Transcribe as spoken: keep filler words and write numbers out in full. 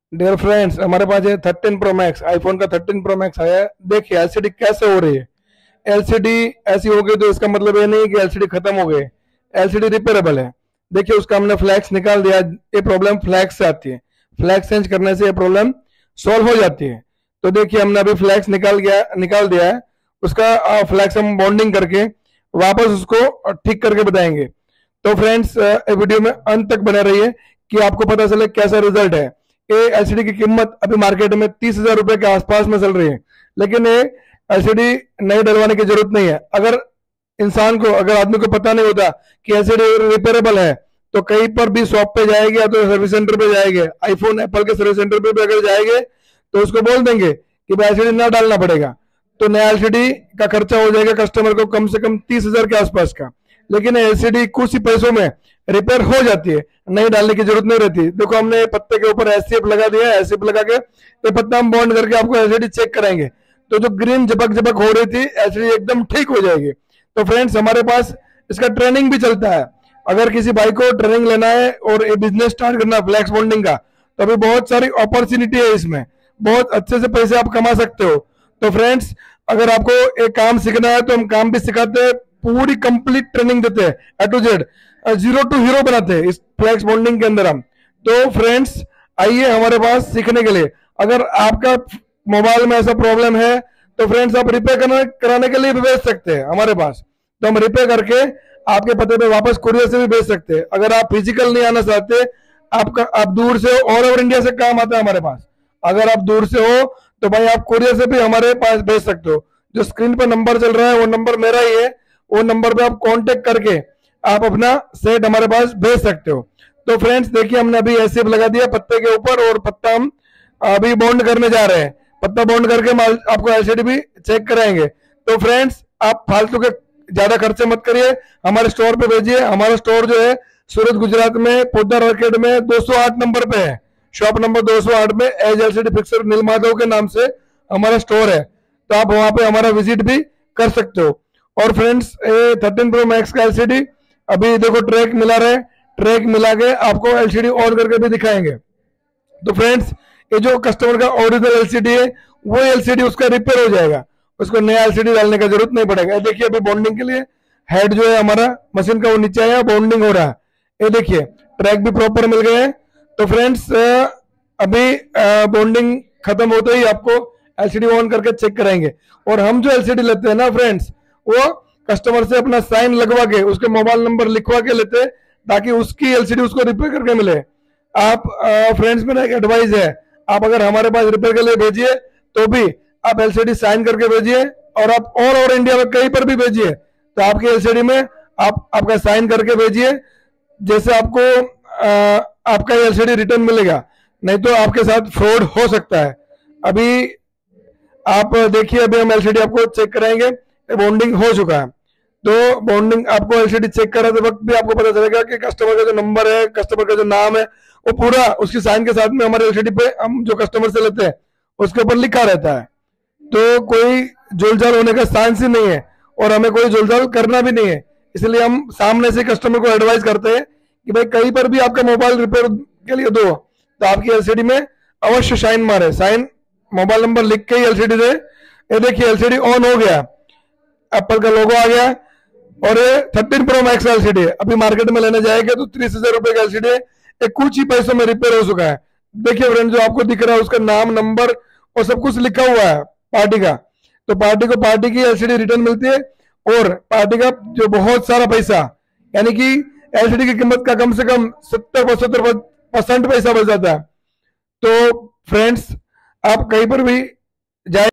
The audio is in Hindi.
डियर फ्रेंड्स, हमारे पास है थर्टीन प्रो मैक्स, आईफोन का थर्टीन प्रो मैक्स आया है। देखिए एलसीडी कैसे हो रही है। एलसीडी ऐसी हो गई तो इसका मतलब ये नहीं कि एलसीडी खत्म हो गई। एलसीडी रिपेयरेबल है। देखिए उसका हमने फ्लैक्स निकाल दिया। ये प्रॉब्लम फ्लैक्स से आती है। फ्लैक्स चेंज करने से ये प्रॉब्लम सॉल्व हो जाती है। तो देखिए हमने अभी फ्लैक्स निकाल गया निकाल दिया है। उसका फ्लैक्स हम बॉन्डिंग करके वापस उसको ठीक करके बताएंगे। तो फ्रेंड्स, वीडियो में अंत तक बने रहिए कि आपको पता चले कैसा रिजल्ट है। ये एलसीडी की कीमत अभी मार्केट में तीस हजार रुपए के आसपास में चल रही है, लेकिन ये एलसीडी नई डलवाने की जरूरत नहीं है। अगर इंसान को अगर आदमी को पता नहीं होता कि एलसीडी रिपेयरेबल है, तो कहीं पर भी शॉप पे जाएंगे या तो सर्विस सेंटर पे जाएंगे, आईफोन एप्पल के सर्विस सेंटर पे भी अगर जाएंगे तो उसको बोल देंगे कि भाई एलसीडी ना डालना पड़ेगा। तो नया एलसीडी का खर्चा हो जाएगा कस्टमर को कम से कम तीस हजार के आसपास का। लेकिन एलसीडी कुछ ही पैसों में रिपेयर हो जाती है, नहीं डालने की जरूरत नहीं रहती। देखो हमने पत्ते के ऊपर एससीएफ लगा दिया है। एससीएफ लगा के ये पत्ता हम बॉन्ड करके आपको एलसीडी चेक कराएंगे। तो जो ग्रीन झपक झपक हो रही थी, एलसीडी एकदम ठीक हो जाएगी। तो फ्रेंड्स, हमारे पास इसका ट्रेनिंग भी चलता है। अगर किसी भाई को ट्रेनिंग लेना है और ये बिजनेस स्टार्ट करना है फ्लैक्स बॉन्डिंग का, तो अभी बहुत सारी अपॉर्चुनिटी है इसमें। बहुत अच्छे से पैसे आप कमा सकते हो। तो फ्रेंड्स, अगर आपको एक काम सीखना है तो हम काम भी सिखाते हैं, पूरी कंप्लीट ट्रेनिंग देते हैं, A to Z, zero to hero बनाते हैं इस फ्लैक्स बॉन्डिंग के अंदर हम। तो फ्रेंड्स, आइए हमारे पास सीखने के लिए। अगर आपका मोबाइल में ऐसा प्रॉब्लम है तो फ्रेंड्स आप रिपेयर करने कराने के लिए भी भेज सकते हैं हमारे पास। तो हम रिपेयर करके आपके पते पे वापस कुरियर से भी भेज सकते हैं। अगर आप फिजिकल नहीं आना चाहते, आपका आप दूर से ऑल ओवर इंडिया से काम आता है हमारे पास। अगर आप दूर से हो तो भाई आप कुरियर से भी हमारे पास भेज सकते हो। जो स्क्रीन पर नंबर चल रहा है वो नंबर मेरा ही है। वो नंबर पे आप कांटेक्ट करके आप अपना सेट हमारे पास भेज सकते हो। तो फ्रेंड्स देखिए, हमने अभी एससीएफ लगा दिया पत्ते के ऊपर और पत्ता हम अभी बॉन्ड करने जा रहे हैं। पत्ता बॉन्ड करके माल आपको एलसीडी भी चेक कराएंगे। तो फ्रेंड्स, आप फालतू के ज्यादा खर्चे मत करिए, हमारे स्टोर पे भेजिए। हमारा स्टोर जो है सूरत गुजरात में पोद्दार आर्केड में दो सौ आठ नंबर पे है। शॉप नंबर दो सौ आठ में एज एलसीडी फिक्सर नीलमाधव के नाम से हमारा स्टोर है। तो आप वहां पे हमारा विजिट भी कर सकते हो। और फ्रेंड्स, थर्टीन प्रो मैक्स का एलसीडी अभी देखो ट्रैक मिला रहे, ट्रैक मिला के आपको एलसीडी ऑन करके भी दिखाएंगे। तो फ्रेंड्स, ये जो कस्टमर का ओरिजिनल एलसीडी है वो एलसीडी उसका रिपेयर हो जाएगा, उसको नया एलसीडी डालने का जरूरत नहीं पड़ेगा। देखिए अभी बॉन्डिंग के लिए हेड जो है हमारा मशीन का वो नीचे आया, बॉन्डिंग हो रहा है। ये देखिए ट्रैक भी प्रॉपर मिल गए हैं। तो फ्रेंड्स, अभी बॉन्डिंग खत्म होते ही आपको एलसीडी ऑन करके चेक कराएंगे। और हम जो एलसीडी लेते हैं ना फ्रेंड्स, वो कस्टमर से अपना साइन लगवा के उसके मोबाइल नंबर लिखवा के लेते हैं, ताकि उसकी एलसीडी उसको रिपेयर करके मिले। आप फ्रेंड्स, मेरा एक एडवाइस है, आप अगर हमारे पास रिपेयर के लिए भेजिए तो भी आप एलसीडी साइन करके भेजिए, और आप ऑल ओवर इंडिया में कहीं पर भी भेजिए तो आपकी एलसीडी में आप आपका साइन करके भेजिए। जैसे आपको आ, आपका एलसीडी रिटर्न मिलेगा, नहीं तो आपके साथ फ्रॉड हो सकता है। अभी आप देखिए, अभी हम एलसीडी आपको चेक कराएंगे। बॉन्डिंग हो चुका है। तो बॉन्डिंग आपको एलसीडी चेक कराते वक्त भी आपको पता चलेगा कि कस्टमर का जो नंबर है, कस्टमर का जो नाम है, वो पूरा उसकी साइन के साथ में हमारे एलसीडी पे हम जो कस्टमर से लेते हैं उसके ऊपर लिखा रहता है। तो कोई जुलझाल होने का चांस ही नहीं है, और हमें कोई जुलझाल करना भी नहीं है। इसलिए हम सामने से कस्टमर को एडवाइस करते हैं कि भाई कहीं पर भी आपका मोबाइल रिपेयर के लिए दो तो आपकी एलसीडी में अवश्य साइन मारे, साइन मोबाइल नंबर लिख के ही एलसीडी दे। ये देखिए एलसीडी ऑन हो गया, एप्पल का लोगो आ गया, और ये थर्टीन प्रो मैक्स एलसीडी है। अभी मार्केट में लेने जाएंगे तो तीस हजार रुपए का एलसीडी है। एक कुछ ही पैसों में रिपेयर हो चुका है। देखिए फ्रेंड, जो आपको दिख रहा है उसका नाम, नंबर और सब कुछ लिखा हुआ है पार्टी का। तो पार्टी को पार्टी की एलसीडी रिटर्न मिलती है, और पार्टी का जो बहुत सारा पैसा, यानी कि एलसीडी की कीमत का कम से कम सत्तर पचहत्तर परसेंट पैसा बच जाता है। तो फ्रेंड्स, आप कहीं पर भी जाए